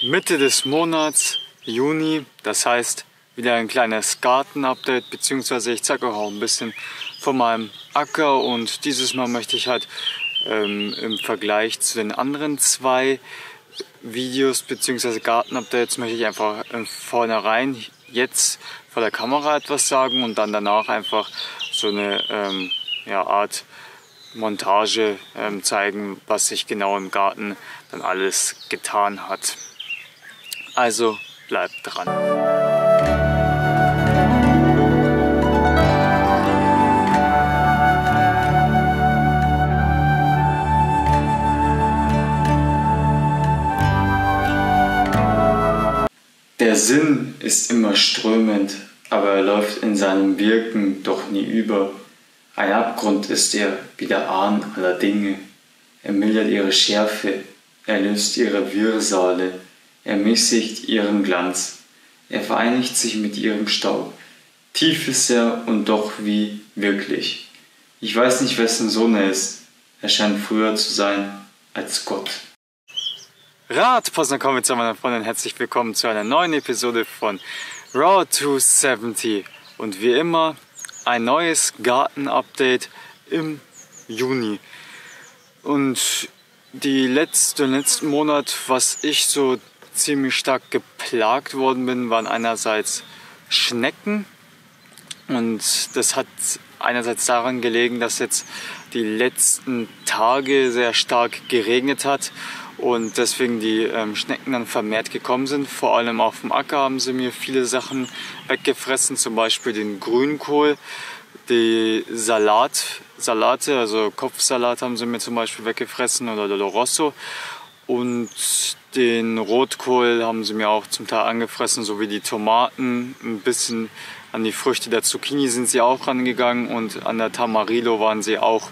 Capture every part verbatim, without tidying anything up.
Mitte des Monats Juni, das heißt wieder ein kleines Garten-Update, beziehungsweise ich zeige euch auch ein bisschen von meinem Acker, und dieses Mal möchte ich halt ähm, im Vergleich zu den anderen zwei Videos beziehungsweise Garten-Updates möchte ich einfach äh, vornherein jetzt vor der Kamera etwas sagen und dann danach einfach so eine ähm, ja, Art Montage ähm, zeigen, was sich genau im Garten dann alles getan hat. Also bleibt dran. Der Sinn ist immer strömend, aber er läuft in seinem Wirken doch nie über. Ein Abgrund ist er wie der Ahn aller Dinge. Er mildert ihre Schärfe, er löst ihre Wirrsale, er mäßigt ihren Glanz, er vereinigt sich mit ihrem Staub. Tief ist er und doch wie wirklich. Ich weiß nicht, wessen Sohn er ist, er scheint früher zu sein als Gott. Radposten, kommen wir zu meiner Freundin. Herzlich willkommen zu einer neuen Episode von Raw to siebzig. Und wie immer ein neues Garten-Update im Juni. Und die letzte, den letzten Monat, was ich so ziemlich stark geplagt worden bin, waren einerseits Schnecken. Und das hat einerseits daran gelegen, dass jetzt die letzten Tage sehr stark geregnet hat und deswegen die ähm, Schnecken dann vermehrt gekommen sind. Vor allem auf dem Acker haben sie mir viele Sachen weggefressen, zum Beispiel den Grünkohl, die Salat, Salate, also Kopfsalat haben sie mir zum Beispiel weggefressen, oder Lolo Rosso, und den Rotkohl haben sie mir auch zum Teil angefressen, sowie die Tomaten. Ein bisschen an die Früchte der Zucchini sind sie auch rangegangen und an der Tamarillo waren sie auch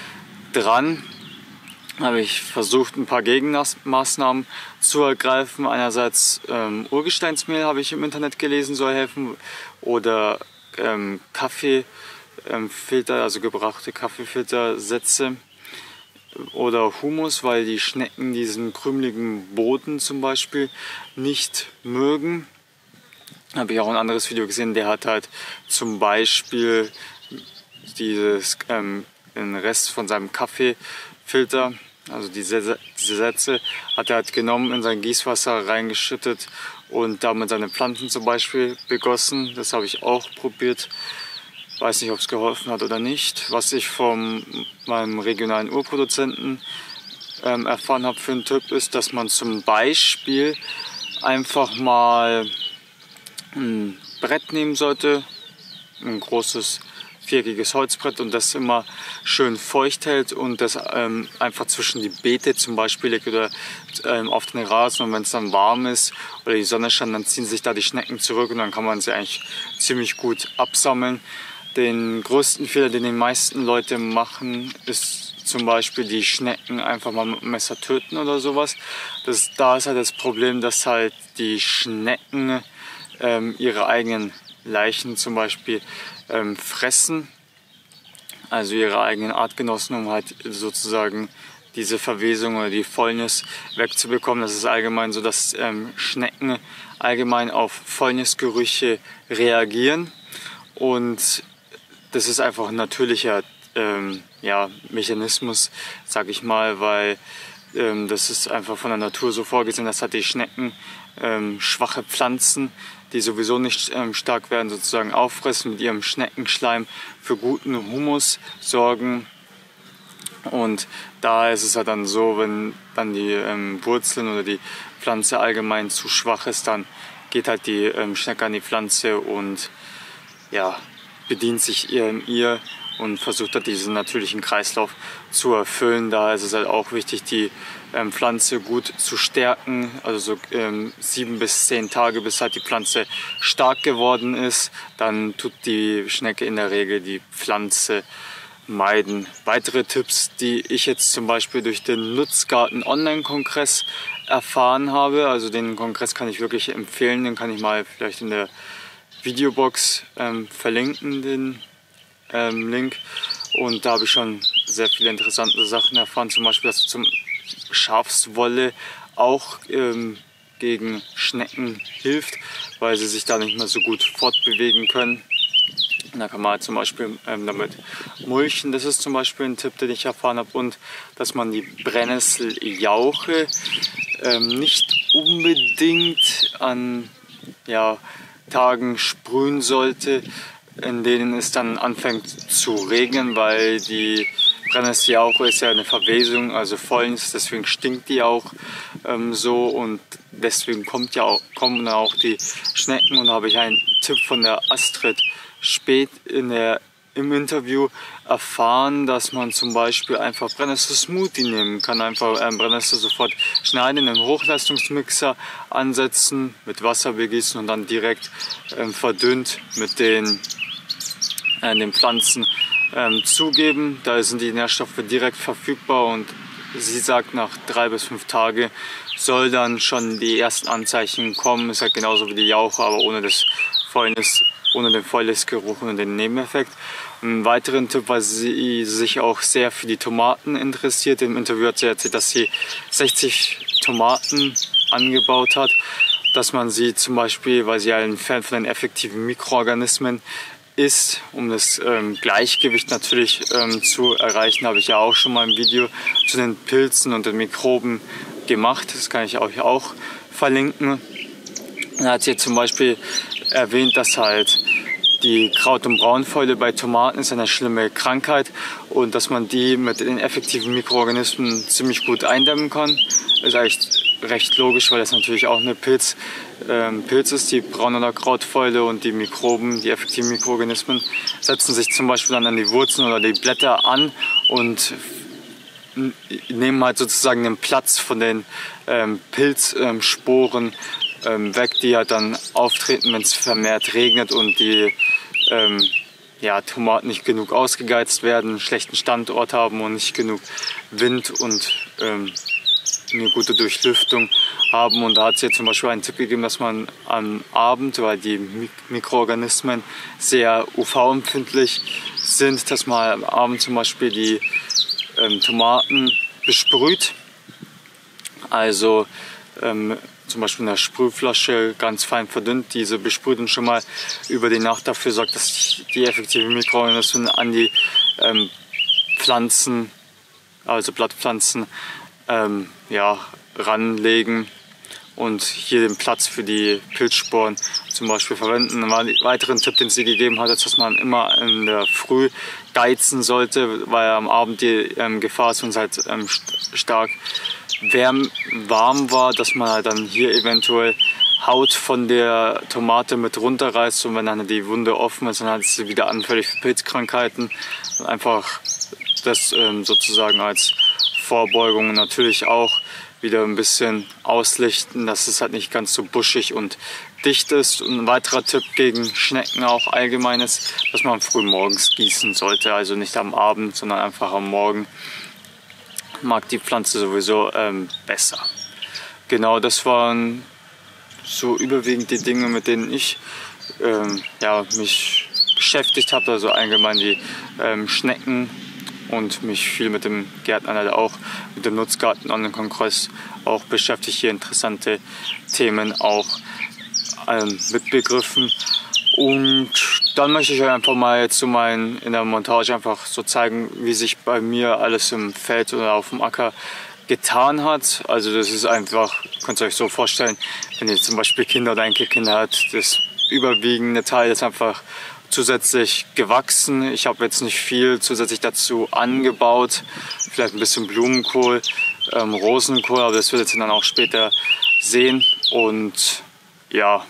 dran. Habe ich versucht, ein paar Gegenmaßnahmen zu ergreifen. Einerseits ähm, Urgesteinsmehl habe ich im Internet gelesen, soll helfen, oder ähm, Kaffeefilter, ähm, also gebrauchte Kaffeefiltersätze, oder Humus, weil die Schnecken diesen krümeligen Boden zum Beispiel nicht mögen. Habe ich auch ein anderes Video gesehen, der hat halt zum Beispiel dieses, ähm, den Rest von seinem Kaffeefilter, also diese, diese Sätze, hat er halt genommen, in sein Gießwasser reingeschüttet und damit seine Pflanzen zum Beispiel begossen. Das habe ich auch probiert. Weiß nicht, ob es geholfen hat oder nicht. Was ich von meinem regionalen Urproduzenten ähm, erfahren habe für einen Tipp ist, dass man zum Beispiel einfach mal ein Brett nehmen sollte, ein großes viereckiges Holzbrett, und das immer schön feucht hält und das ähm, einfach zwischen die Beete zum Beispiel legt oder ähm, auf den Rasen, und wenn es dann warm ist oder die Sonne scheint, dann ziehen sich da die Schnecken zurück und dann kann man sie eigentlich ziemlich gut absammeln. Den größten Fehler, den die meisten Leute machen, ist zum Beispiel die Schnecken einfach mal mit dem Messer töten oder sowas. Das, da ist halt das Problem, dass halt die Schnecken ähm, ihre eigenen Leichen zum Beispiel ähm, fressen, also ihre eigenen Artgenossen, um halt sozusagen diese Verwesung oder die Fäulnis wegzubekommen. Das ist allgemein so, dass ähm, Schnecken allgemein auf Fäulnisgerüche reagieren, und das ist einfach ein natürlicher ähm, ja, Mechanismus, sag ich mal, weil ähm, das ist einfach von der Natur so vorgesehen, dass halt die Schnecken ähm, schwache Pflanzen, die sowieso nicht ähm, stark werden, sozusagen auffressen, mit ihrem Schneckenschleim für guten Humus sorgen. Und da ist es halt dann so, wenn dann die ähm, Wurzeln oder die Pflanze allgemein zu schwach ist, dann geht halt die ähm, Schnecke an die Pflanze und ja, bedient sich ihr, ihr und versucht halt diesen natürlichen Kreislauf zu erfüllen. Da ist es halt auch wichtig, die ähm, Pflanze gut zu stärken, also so ähm, sieben bis zehn Tage, bis halt die Pflanze stark geworden ist. Dann tut die Schnecke in der Regel die Pflanze meiden. Weitere Tipps, die ich jetzt zum Beispiel durch den Nutzgarten Online-Kongress erfahren habe, also den Kongress kann ich wirklich empfehlen, den kann ich mal vielleicht in der Videobox ähm, verlinken, den ähm, Link, und da habe ich schon sehr viele interessante Sachen erfahren, zum Beispiel, dass zum Schafswolle auch ähm, gegen Schnecken hilft, weil sie sich da nicht mehr so gut fortbewegen können. Und da kann man halt zum Beispiel ähm, damit mulchen. Das ist zum Beispiel ein Tipp, den ich erfahren habe. Und dass man die Brennnesseljauche ähm, nicht unbedingt an ja, Tagen sprühen sollte, in denen es dann anfängt zu regnen, weil die Brennnesseljauche ist ja eine Verwesung, also Fäulnis, deswegen stinkt die auch ähm, so und deswegen kommt ja auch, kommen auch die Schnecken. Und da habe ich einen Tipp von der Astrid Spät in der, im Interview erfahren, dass man zum Beispiel einfach Brennnessel-Smoothie nehmen kann. Einfach ähm, Brennnessel sofort schneiden, in einen Hochleistungsmixer ansetzen, mit Wasser begießen und dann direkt ähm, verdünnt mit den, äh, den Pflanzen ähm, zugeben. Da sind die Nährstoffe direkt verfügbar und sie sagt, nach drei bis fünf Tagen soll dann schon die ersten Anzeichen kommen. Ist halt genauso wie die Jauche, aber ohne das Fäulnis, ohne den Fäulnisgeruch und den Nebeneffekt. Einen weiteren Tipp, weil sie sich auch sehr für die Tomaten interessiert. Im Interview hat sie erzählt, dass sie sechzig Tomaten angebaut hat, dass man sie zum Beispiel, weil sie ein Fan von den effektiven Mikroorganismen ist, um das ähm, Gleichgewicht natürlich ähm, zu erreichen, habe ich ja auch schon mal ein Video zu den Pilzen und den Mikroben gemacht. Das kann ich euch auch verlinken. Da hat sie zum Beispiel erwähnt, dass halt die Kraut- und Braunfäule bei Tomaten ist eine schlimme Krankheit und dass man die mit den effektiven Mikroorganismen ziemlich gut eindämmen kann. Das ist eigentlich recht logisch, weil das natürlich auch eine Pilz, ähm, Pilz ist, die Braun- oder Krautfäule, und die Mikroben, die effektiven Mikroorganismen, setzen sich zum Beispiel dann an die Wurzeln oder die Blätter an und nehmen halt sozusagen den Platz von den ähm, Pilzsporen ähm, weg, die halt dann auftreten, wenn es vermehrt regnet und die ähm, ja, Tomaten nicht genug ausgegeizt werden, einen schlechten Standort haben und nicht genug Wind und ähm, eine gute Durchlüftung haben. Und da hat sie zum Beispiel einen Tipp gegeben, dass man am Abend, weil die Mik Mikroorganismen sehr U V-empfindlich sind, dass man am Abend zum Beispiel die ähm, Tomaten besprüht. Also ähm, zum Beispiel in der Sprühflasche ganz fein verdünnt, diese besprüht und schon mal über die Nacht dafür sorgt, dass die effektiven Mikroorganismen an die ähm, Pflanzen, also Blattpflanzen, ähm, ja, ranlegen und hier den Platz für die Pilzsporen zum Beispiel verwenden. Ein weiteren Tipp, den sie gegeben hat, ist, dass man immer in der Früh geizen sollte, weil am Abend die ähm, Gefahr ist, wenn es halt ähm, stark wärm, warm war, dass man halt dann hier eventuell Haut von der Tomate mit runterreißt, und wenn dann die Wunde offen ist, dann hat sie wieder anfällig für Pilzkrankheiten. Und einfach das ähm, sozusagen als Vorbeugung natürlich auch wieder ein bisschen auslichten, dass es halt nicht ganz so buschig und dicht ist. Und ein weiterer Tipp gegen Schnecken auch allgemein ist, dass man früh morgens gießen sollte, also nicht am Abend, sondern einfach am Morgen. Mag die Pflanze sowieso ähm, besser. Genau, das waren so überwiegend die Dinge, mit denen ich ähm, ja, mich beschäftigt habe, also allgemein die ähm, Schnecken, und mich viel mit dem Gärtnern, halt auch mit dem Nutzgarten Online-Kongress auch beschäftigt, hier interessante Themen auch ähm, mitbegriffen. Und dann möchte ich euch einfach mal jetzt so meinen, in der Montage einfach so zeigen, wie sich bei mir alles im Feld oder auf dem Acker getan hat. Also das ist einfach, könnt ihr euch so vorstellen, wenn ihr zum Beispiel Kinder oder Enkelkinder habt, das überwiegende Teil ist einfach zusätzlich gewachsen. Ich habe jetzt nicht viel zusätzlich dazu angebaut, vielleicht ein bisschen Blumenkohl, ähm, Rosenkohl, aber das werdet ihr dann auch später sehen. Und ja,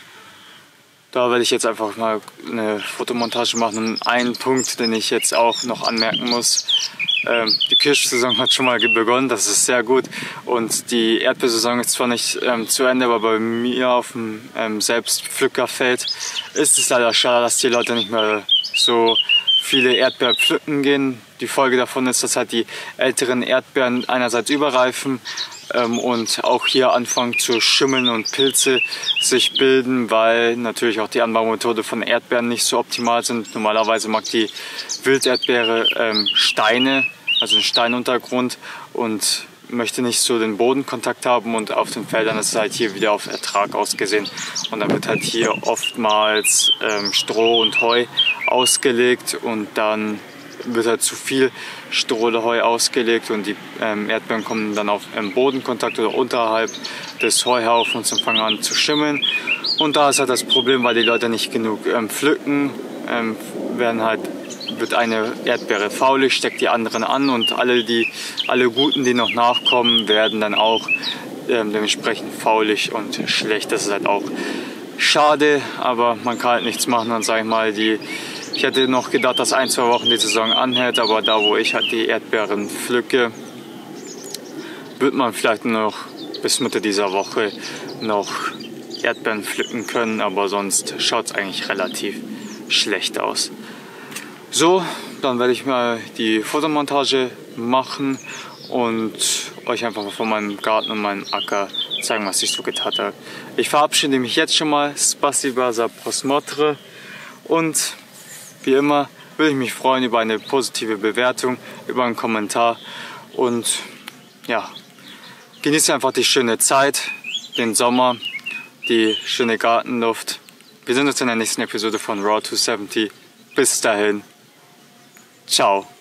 da werde ich jetzt einfach mal eine Fotomontage machen. Und einen Punkt, den ich jetzt auch noch anmerken muss: ähm, die Kirschsaison hat schon mal begonnen, das ist sehr gut. Und die Erdbeersaison ist zwar nicht ähm, zu Ende, aber bei mir auf dem ähm, Selbstpflückerfeld ist es leider schade, dass die Leute nicht mehr so viele Erdbeeren pflücken gehen. Die Folge davon ist, dass halt die älteren Erdbeeren einerseits überreifen ähm, und auch hier anfangen zu schimmeln und Pilze sich bilden, weil natürlich auch die Anbaumethode von Erdbeeren nicht so optimal sind. Normalerweise mag die Wilderdbeere ähm, Steine, also einen Steinuntergrund, und möchte nicht so den Bodenkontakt haben und auf den Feldern ist es halt hier wieder auf Ertrag ausgesehen. Und dann wird halt hier oftmals ähm, Stroh und Heu ausgelegt und dann wird halt zu viel Stroh oder Heu ausgelegt und die ähm, Erdbeeren kommen dann auf ähm, Bodenkontakt oder unterhalb des Heuhaufens und fangen an zu schimmeln. Und da ist halt das Problem, weil die Leute nicht genug ähm, pflücken, ähm, werden halt, wird eine Erdbeere faulig, steckt die anderen an und alle, die, alle Guten, die noch nachkommen, werden dann auch ähm, dementsprechend faulig und schlecht. Das ist halt auch schade, aber man kann halt nichts machen. Dann sage ich mal, die Ich hätte noch gedacht, dass ein, zwei Wochen die Saison anhält, aber da, wo ich halt die Erdbeeren pflücke, wird man vielleicht noch bis Mitte dieser Woche noch Erdbeeren pflücken können, aber sonst schaut es eigentlich relativ schlecht aus. So, dann werde ich mal die Fotomontage machen und euch einfach mal von meinem Garten und meinem Acker zeigen, was ich so getan habe. Ich verabschiede mich jetzt schon mal. Spasiba za prosmotre und wie immer würde ich mich freuen über eine positive Bewertung, über einen Kommentar und ja, genießt einfach die schöne Zeit, den Sommer, die schöne Gartenluft. Wir sehen uns in der nächsten Episode von Raw zweihundertsiebzig. Bis dahin, ciao.